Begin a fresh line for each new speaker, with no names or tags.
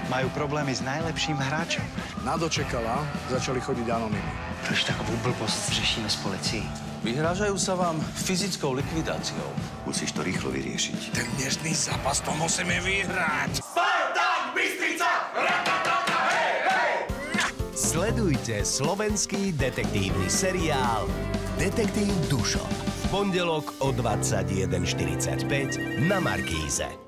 Majú problémy s najlepším hráčom.
Na dočekala začali chodiť anonymy.
Proč takovou blbost řešíme s policií?
Vyhrážajú sa vám fyzickou likvidáciou.
Musíš to rýchlo vyriešiť.
Ten dnešný zápas to musíme vyhrať.
Spartak Bystrica! Ratatata, hej, hej!
Sledujte slovenský detektívny seriál Detektív Dušo v pondelok o 21:45 na Markíze.